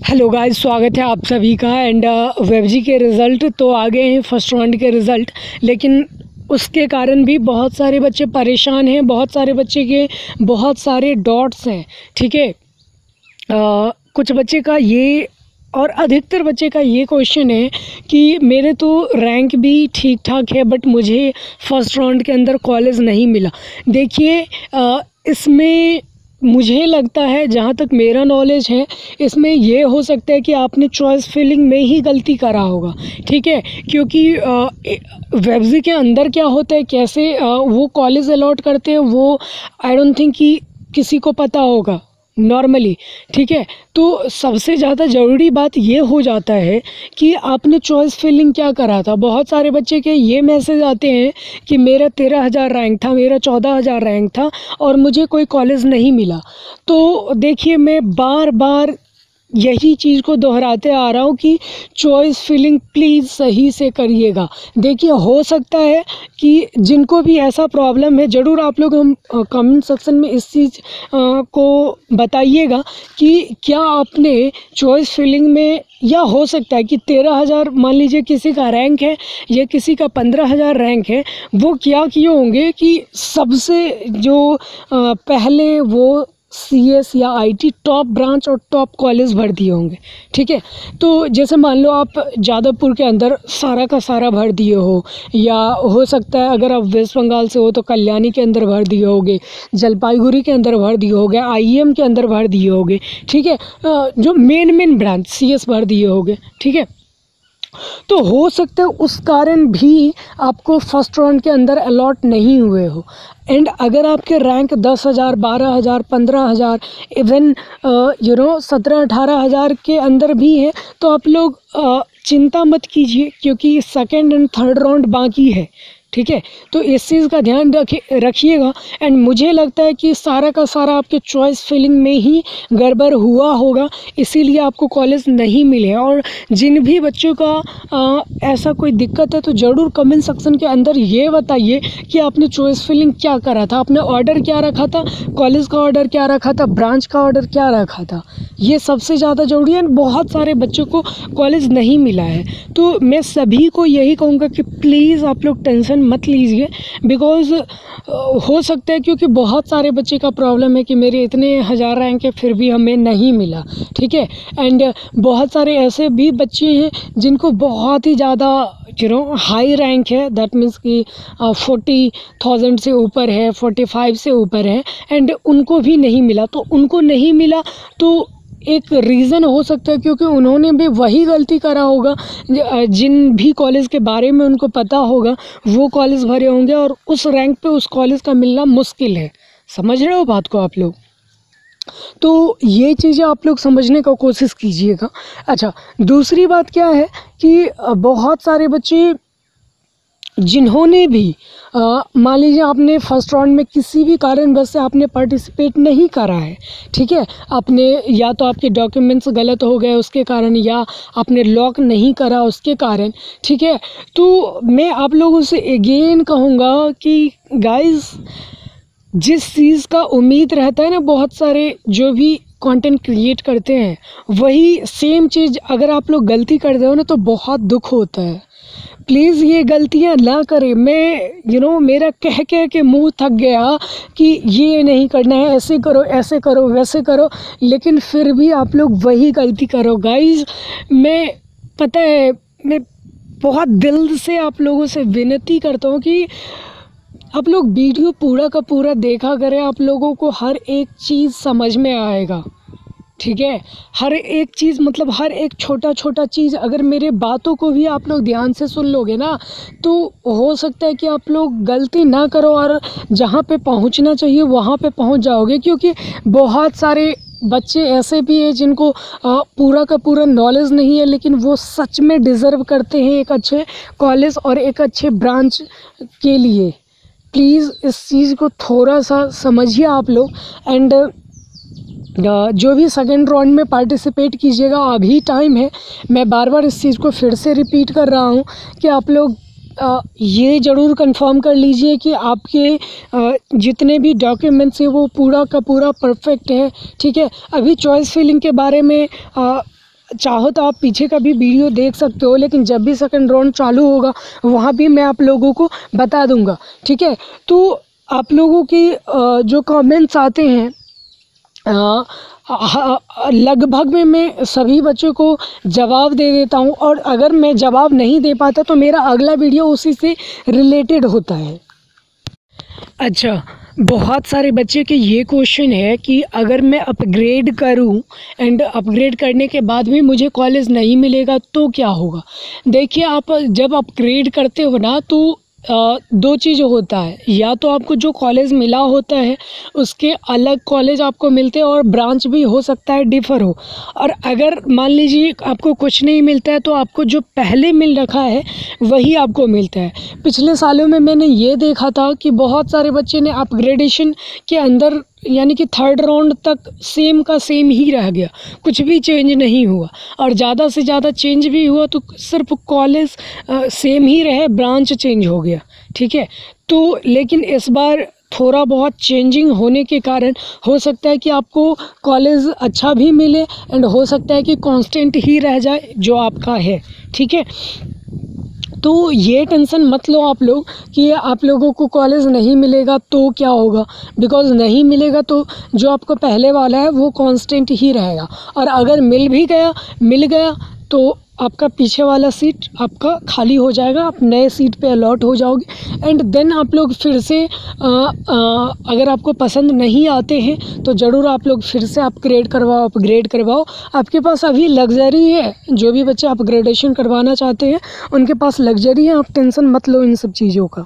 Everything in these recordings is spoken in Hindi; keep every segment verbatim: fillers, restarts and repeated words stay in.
हेलो गाइस, स्वागत है आप सभी का। एंड वेबजी के रिज़ल्ट तो आ गए हैं, फर्स्ट राउंड के रिज़ल्ट। लेकिन उसके कारण भी बहुत सारे बच्चे परेशान हैं, बहुत सारे बच्चे के बहुत सारे डॉट्स हैं। ठीक है, अ, कुछ बच्चे का ये और अधिकतर बच्चे का ये क्वेश्चन है कि मेरे तो रैंक भी ठीक ठाक है बट मुझे फर्स्ट राउंड के अंदर कॉलेज नहीं मिला। देखिए, अ, इसमें मुझे लगता है, जहाँ तक मेरा नॉलेज है, इसमें ये हो सकता है कि आपने चॉइस फिलिंग में ही गलती करा होगा। ठीक है, क्योंकि वेबजी के अंदर क्या होता है, कैसे अ, वो कॉलेज अलॉट करते हैं, वो आई डोंट थिंक कि किसी को पता होगा नॉर्मली। ठीक है, तो सबसे ज़्यादा ज़रूरी बात ये हो जाता है कि आपने चॉइस फिलिंग क्या करा था। बहुत सारे बच्चे के ये मैसेज आते हैं कि मेरा तेरह हज़ार रैंक था, मेरा चौदह हज़ार रैंक था और मुझे कोई कॉलेज नहीं मिला। तो देखिए, मैं बार बार यही चीज़ को दोहराते आ रहा हूँ कि चॉइस फिलिंग प्लीज़ सही से करिएगा। देखिए, हो सकता है कि जिनको भी ऐसा प्रॉब्लम है, ज़रूर आप लोग हम कमेंट सेक्शन में इस चीज़ को बताइएगा कि क्या आपने चॉइस फिलिंग में, या हो सकता है कि तेरह हज़ार मान लीजिए किसी का रैंक है या किसी का पंद्रह हज़ार रैंक है, वो क्या किए होंगे कि सबसे जो आ, पहले वो सी एस या आई टी टॉप ब्रांच और टॉप कॉलेज भर दिए होंगे। ठीक है, तो जैसे मान लो आप जादवपुर के अंदर सारा का सारा भर दिए हो, या हो सकता है अगर आप वेस्ट बंगाल से हो तो कल्याणी के अंदर भर दिए होगे, जलपाईगुड़ी के अंदर भर दिए होगे, आई एम के अंदर भर दिए होगे। ठीक है, जो main main branch C S भर दिए होगे। ठीक है, तो हो सकता है उस कारण भी आपको फर्स्ट राउंड के अंदर अलॉट नहीं हुए हो। एंड अगर आपके रैंक दस हज़ार, बारह हज़ार, पंद्रह हज़ार, इवन यू नो सत्रह अठारह हज़ार के अंदर भी है, तो आप लोग uh, चिंता मत कीजिए, क्योंकि सेकेंड एंड थर्ड राउंड बाकी है। ठीक है, तो इस चीज़ का ध्यान रखिए रखिएगा। एंड मुझे लगता है कि सारा का सारा आपके चॉइस फिलिंग में ही गड़बड़ हुआ होगा, इसीलिए आपको कॉलेज नहीं मिले। और जिन भी बच्चों का आ, ऐसा कोई दिक्कत है, तो ज़रूर कमेंट सेक्शन के अंदर ये बताइए कि आपने चॉइस फिलिंग क्या करा था, आपने ऑर्डर क्या रखा था, कॉलेज का ऑर्डर क्या रखा था, ब्रांच का ऑर्डर क्या रखा था। ये सबसे ज़्यादा ज़रूरी है। बहुत सारे बच्चों को कॉलेज नहीं मिला है, तो मैं सभी को यही कहूँगा कि प्लीज़ आप लोग टेंशन मत लीजिए। बिकॉज़ हो सकता है, क्योंकि बहुत सारे बच्चे का प्रॉब्लम है कि मेरे इतने हज़ार रैंक है फिर भी हमें नहीं मिला। ठीक है, एंड बहुत सारे ऐसे भी बच्चे हैं जिनको बहुत ही ज़्यादा यू नो हाई रैंक है, दैट मीन्स कि फोर्टी थाउजेंड से ऊपर है, फोर्टी फाइव से ऊपर है, एंड उनको भी नहीं मिला। तो उनको नहीं मिला तो एक रीज़न हो सकता है क्योंकि उन्होंने भी वही गलती करा होगा, जिन भी कॉलेज के बारे में उनको पता होगा वो कॉलेज भरे होंगे, और उस रैंक पे उस कॉलेज का मिलना मुश्किल है। समझ रहे हो बात को आप लोग? तो ये चीज़ें आप लोग समझने का कोशिश कीजिएगा। अच्छा, दूसरी बात क्या है कि बहुत सारे बच्चे जिन्होंने भी मान लीजिए आपने फर्स्ट राउंड में किसी भी कारणवश से आपने पार्टिसिपेट नहीं करा है। ठीक है, आपने या तो आपके डॉक्यूमेंट्स गलत हो गए उसके कारण, या आपने लॉक नहीं करा उसके कारण। ठीक है, तो मैं आप लोगों से अगेन कहूँगा कि गाइस, जिस चीज़ का उम्मीद रहता है ना, बहुत सारे जो भी कंटेंट क्रिएट करते हैं, वही सेम चीज़ अगर आप लोग गलती कर दो ना, तो बहुत दुख होता है। प्लीज़ ये गलतियाँ ना करें। मैं यू नो मेरा कह कह के मुंह थक गया कि ये नहीं करना है, ऐसे करो, ऐसे करो, वैसे करो, लेकिन फिर भी आप लोग वही गलती करो। गाइस, मैं पता है मैं बहुत दिल से आप लोगों से विनती करता हूँ कि आप लोग वीडियो पूरा का पूरा देखा करें, आप लोगों को हर एक चीज़ समझ में आएगा। ठीक है, हर एक चीज़, मतलब हर एक छोटा छोटा चीज़, अगर मेरे बातों को भी आप लोग ध्यान से सुन लोगे ना, तो हो सकता है कि आप लोग गलती ना करो और जहाँ पे पहुँचना चाहिए वहाँ पे पहुँच जाओगे। क्योंकि बहुत सारे बच्चे ऐसे भी हैं जिनको पूरा का पूरा नॉलेज नहीं है, लेकिन वो सच में डिज़र्व करते हैं एक अच्छे कॉलेज और एक अच्छे ब्रांच के लिए। प्लीज़ इस चीज़ को थोड़ा सा समझिए आप लोग। एंड जो भी सेकेंड राउंड में पार्टिसिपेट कीजिएगा, अभी टाइम है। मैं बार बार इस चीज़ को फिर से रिपीट कर रहा हूँ कि आप लोग ये ज़रूर कंफर्म कर लीजिए कि आपके जितने भी डॉक्यूमेंट्स हैं वो पूरा का पूरा परफेक्ट है। ठीक है, अभी चॉइस फिलिंग के बारे में चाहो तो आप पीछे का भी वीडियो देख सकते हो, लेकिन जब भी सेकंड राउंड चालू होगा वहाँ भी मैं आप लोगों को बता दूंगा, ठीक है। तो आप लोगों की जो कमेंट्स आते हैं लगभग में मैं सभी बच्चों को जवाब दे देता हूँ, और अगर मैं जवाब नहीं दे पाता तो मेरा अगला वीडियो उसी से रिलेटेड होता है। अच्छा, बहुत सारे बच्चे के ये क्वेश्चन है कि अगर मैं अपग्रेड करूं एंड अपग्रेड करने के बाद भी मुझे कॉलेज नहीं मिलेगा तो क्या होगा। देखिए, आप जब अपग्रेड करते हो ना तो आ, दो चीज़ होता है, या तो आपको जो कॉलेज मिला होता है उसके अलग कॉलेज आपको मिलते हैं, और ब्रांच भी हो सकता है डिफ़र हो। और अगर मान लीजिए आपको कुछ नहीं मिलता है तो आपको जो पहले मिल रखा है वही आपको मिलता है। पिछले सालों में मैंने ये देखा था कि बहुत सारे बच्चे ने अपग्रेडेशन के अंदर यानी कि थर्ड राउंड तक सेम का सेम ही रह गया, कुछ भी चेंज नहीं हुआ, और ज़्यादा से ज़्यादा चेंज भी हुआ तो सिर्फ कॉलेज सेम ही रहे, ब्रांच चेंज हो गया, ठीक है। तो लेकिन इस बार थोड़ा बहुत चेंजिंग होने के कारण हो सकता है कि आपको कॉलेज अच्छा भी मिले एंड हो सकता है कि कांस्टेंट ही रह जाए जो आपका है, ठीक है। तो ये टेंशन मत लो आप लोग कि आप लोगों को कॉलेज नहीं मिलेगा तो क्या होगा, बिकॉज़ नहीं मिलेगा तो जो आपको पहले वाला है वो कांस्टेंट ही रहेगा, और अगर मिल भी गया मिल गया तो आपका पीछे वाला सीट आपका खाली हो जाएगा, आप नए सीट पे अलॉट हो जाओगे। एंड देन आप लोग फिर से आ, आ, अगर आपको पसंद नहीं आते हैं तो ज़रूर आप लोग फिर से अपग्रेड करवाओ अपग्रेड करवाओ आपके पास अभी लग्जरी है। जो भी बच्चे अपग्रेडेशन करवाना चाहते हैं उनके पास लग्जरी है, आप टेंशन मत लो इन सब चीज़ों का।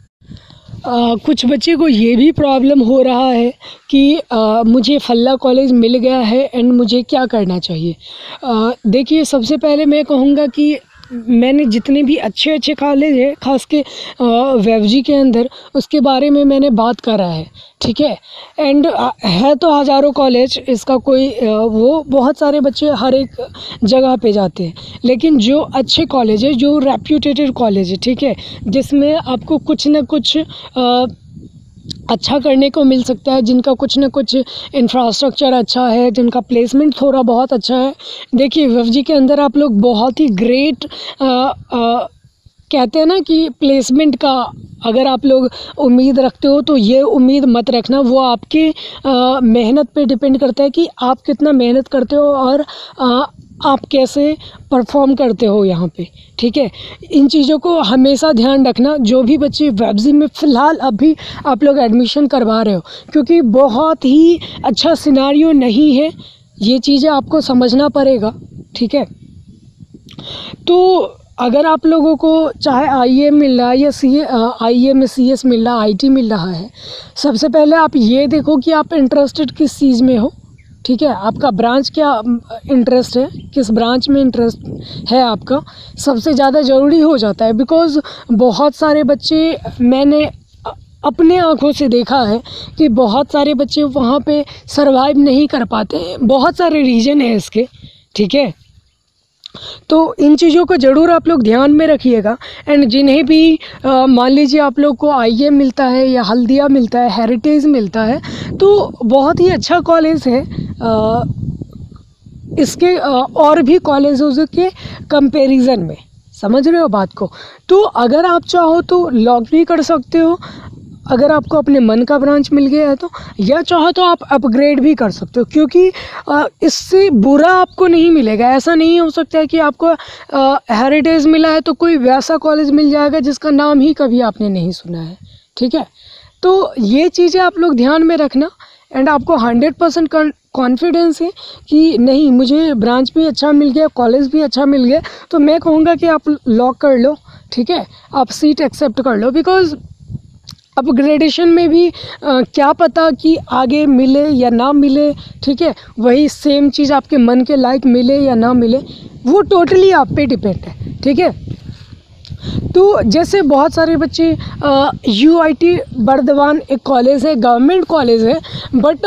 आ, कुछ बच्चे को ये भी प्रॉब्लम हो रहा है कि आ, मुझे फल्ला कॉलेज मिल गया है एंड मुझे क्या करना चाहिए। देखिए, सबसे पहले मैं कहूँगा कि मैंने जितने भी अच्छे अच्छे कॉलेज है खास के वेवजी के अंदर उसके बारे में मैंने बात करा है, ठीक है। एंड है तो हज़ारों कॉलेज, इसका कोई वो बहुत सारे बच्चे हर एक जगह पे जाते हैं, लेकिन जो अच्छे कॉलेज है, जो रेप्यूटेटेड कॉलेज है, ठीक है, जिसमें आपको कुछ ना कुछ आ, अच्छा करने को मिल सकता है, जिनका कुछ ना कुछ इंफ्रास्ट्रक्चर अच्छा है, जिनका प्लेसमेंट थोड़ा बहुत अच्छा है। देखिए, वेवजी के अंदर आप लोग बहुत ही ग्रेट आ, आ, कहते हैं ना कि प्लेसमेंट का अगर आप लोग उम्मीद रखते हो तो ये उम्मीद मत रखना, वो आपके मेहनत पे डिपेंड करता है कि आप कितना मेहनत करते हो और आ, आप कैसे परफॉर्म करते हो यहाँ पे, ठीक है। इन चीज़ों को हमेशा ध्यान रखना जो भी बच्चे वेबजी में फ़िलहाल अभी आप लोग एडमिशन करवा रहे हो, क्योंकि बहुत ही अच्छा सिनारियो नहीं है, ये चीज़ें आपको समझना पड़ेगा, ठीक है। तो अगर आप लोगों को चाहे आई ए मिल रहा है या सी आई ए में सी एस मिल रहा है, आई टी मिल रहा है, सबसे पहले आप ये देखो कि आप इंटरेस्टेड किस चीज़ में हो, ठीक है। आपका ब्रांच क्या इंटरेस्ट है, किस ब्रांच में इंटरेस्ट है आपका, सबसे ज़्यादा ज़रूरी हो जाता है। बिकॉज़ बहुत सारे बच्चे मैंने अपने आँखों से देखा है कि बहुत सारे बच्चे वहाँ पे सरवाइव नहीं कर पाते हैं, बहुत सारे रीज़न है इसके, ठीक है। तो इन चीज़ों को ज़रूर आप लोग ध्यान में रखिएगा। एंड जिन्हें भी मान लीजिए आप लोग को आई ए मिलता है या हल्दिया मिलता है, हेरिटेज मिलता है, तो बहुत ही अच्छा कॉलेज है। आ, इसके आ, और भी कॉलेजों के कंपैरिजन में, समझ रहे हो बात को। तो अगर आप चाहो तो लॉक भी कर सकते हो अगर आपको अपने मन का ब्रांच मिल गया है तो, या चाहो तो आप अपग्रेड भी कर सकते हो, क्योंकि इससे बुरा आपको नहीं मिलेगा। ऐसा नहीं हो सकता है कि आपको हेरिटेज मिला है तो कोई वैसा कॉलेज मिल जाएगा जिसका नाम ही कभी आपने नहीं सुना है, ठीक है। तो ये चीज़ें आप लोग ध्यान में रखना। एंड आपको हंड्रेड परसेंट कॉन्फिडेंस है कि नहीं, मुझे ब्रांच भी अच्छा मिल गया, कॉलेज भी अच्छा मिल गया, तो मैं कहूँगा कि आप लॉक कर लो, ठीक है, आप सीट एक्सेप्ट कर लो। बिकॉज़ अपग्रेडेशन में भी आ, क्या पता कि आगे मिले या ना मिले, ठीक है। वही सेम चीज़ आपके मन के लायक मिले या ना मिले, वो टोटली आप पे डिपेंड है, ठीक है। तो जैसे बहुत सारे बच्चे यू आई टी बर्दवान एक कॉलेज है, गवर्नमेंट कॉलेज है, बट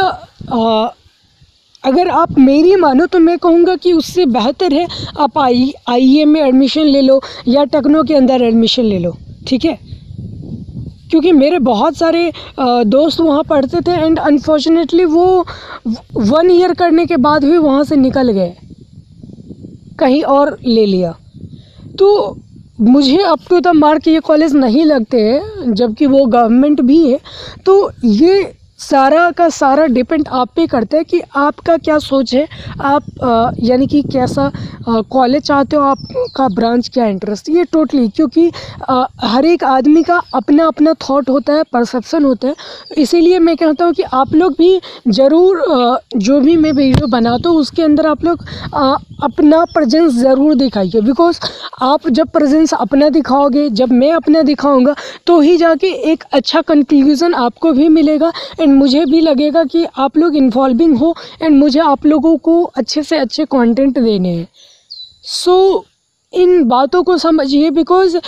अगर आप मेरी मानो तो मैं कहूँगा कि उससे बेहतर है आप आई आई ए में एडमिशन ले लो या टेक्नो के अंदर एडमिशन ले लो, ठीक है। क्योंकि मेरे बहुत सारे दोस्त वहाँ पढ़ते थे एंड अनफॉर्चुनेटली वो वन ईयर करने के बाद भी वहाँ से निकल गए, कहीं और ले लिया। तो मुझे अप टू द मार्क ये कॉलेज नहीं लगते हैं, जबकि वो गवर्नमेंट भी है। तो ये सारा का सारा डिपेंड आप पे करता है कि आपका क्या सोच है, आप आ, यानी कि कैसा कॉलेज चाहते हो, आपका ब्रांच क्या इंटरेस्ट, ये टोटली, क्योंकि आ, हर एक आदमी का अपना अपना थॉट होता है, परसेप्शन होता है। इसीलिए मैं कहता हूँ कि आप लोग भी ज़रूर आ, जो भी मैं वीडियो बनाता हूँ उसके अंदर आप लोग आ, अपना प्रेजेंस ज़रूर दिखाइए, बिकॉज आप जब प्रेजेंस अपना दिखाओगे, जब मैं अपना दिखाऊंगा, तो ही जाके एक अच्छा कंक्लूज़न आपको भी मिलेगा एंड मुझे भी लगेगा कि आप लोग इन्वॉल्विंग हो एंड मुझे आप लोगों को अच्छे से अच्छे कंटेंट देने हैं। सो so, इन बातों को समझिए, बिकॉज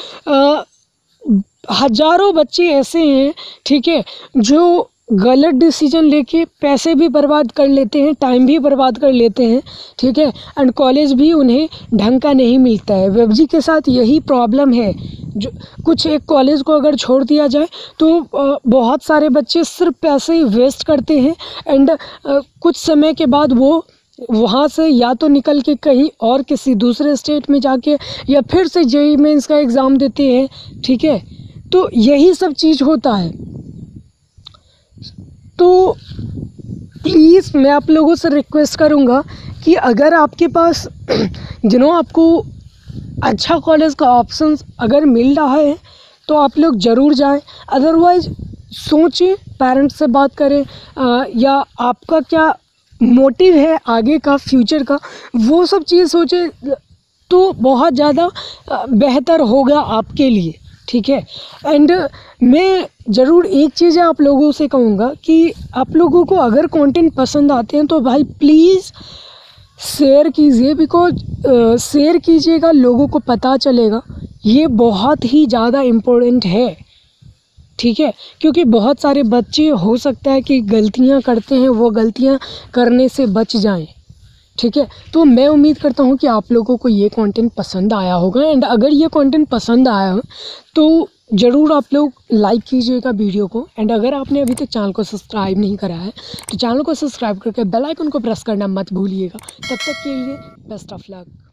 हज़ारों बच्चे ऐसे हैं, ठीक है, जो गलत डिसीजन लेके पैसे भी बर्बाद कर लेते हैं, टाइम भी बर्बाद कर लेते हैं, ठीक है, एंड कॉलेज भी उन्हें ढंग का नहीं मिलता है। वेबजी के साथ यही प्रॉब्लम है। जो कुछ एक कॉलेज को अगर छोड़ दिया जाए तो बहुत सारे बच्चे सिर्फ पैसे ही वेस्ट करते हैं एंड कुछ समय के बाद वो वहाँ से या तो निकल के कहीं और किसी दूसरे स्टेट में जाके या फिर से जेईई मेंस का एग्ज़ाम देते हैं, ठीक है। तो यही सब चीज़ होता है। तो प्लीज़ मैं आप लोगों से रिक्वेस्ट करूँगा कि अगर आपके पास जिन्हों आपको अच्छा कॉलेज का ऑप्शन अगर मिल रहा है तो आप लोग ज़रूर जाएं। अदरवाइज़ सोचें, पेरेंट्स से बात करें, आ, या आपका क्या मोटिव है आगे का, फ्यूचर का, वो सब चीज़ सोचें तो बहुत ज़्यादा बेहतर होगा आपके लिए, ठीक है। एंड मैं ज़रूर एक चीज़ आप लोगों से कहूँगा कि आप लोगों को अगर कंटेंट पसंद आते हैं तो भाई प्लीज़ शेयर कीजिए, बिकॉज शेयर कीजिएगा, लोगों को पता चलेगा, ये बहुत ही ज़्यादा इम्पोर्टेंट है, ठीक है। क्योंकि बहुत सारे बच्चे हो सकता है कि गलतियाँ करते हैं, वो गलतियाँ करने से बच जाएं, ठीक है। तो मैं उम्मीद करता हूँ कि आप लोगों को ये कंटेंट पसंद आया होगा एंड अगर ये कंटेंट पसंद आया हो तो ज़रूर आप लोग लाइक कीजिएगा वीडियो को एंड अगर आपने अभी तक चैनल को सब्सक्राइब नहीं करा है तो चैनल को सब्सक्राइब करके बेल आइकन को प्रेस करना मत भूलिएगा। तब तक के लिए बेस्ट ऑफ लक।